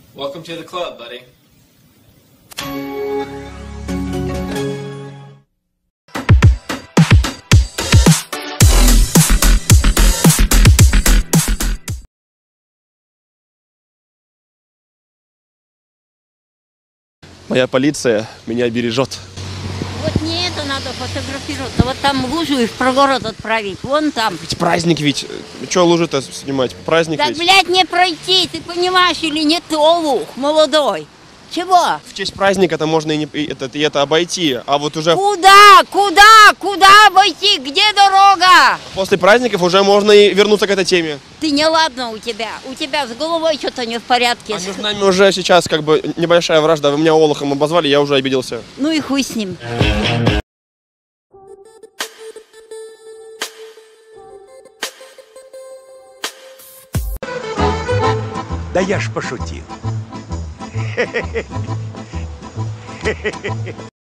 Welcome to the club, buddy. Моя полиция меня бережет. Вот не это надо фотографироваться, вот там лужу и в прогород отправить, вон там. Ведь праздник ведь. Что лужи-то снимать? Праздник Да, ведь. блядь, не пройти, ты понимаешь, или не толух, молодой. Чего? В честь праздника-то можно и это обойти, а вот уже Куда? Куда обойти? Где дорога? после праздников уже можно и вернуться к этой теме. Ты неладно у тебя с головой что-то не в порядке. А между нами уже сейчас как бы небольшая вражда. Вы меня олухом обозвали, я уже обиделся. Ну и хуй с ним. Да я ж пошутил.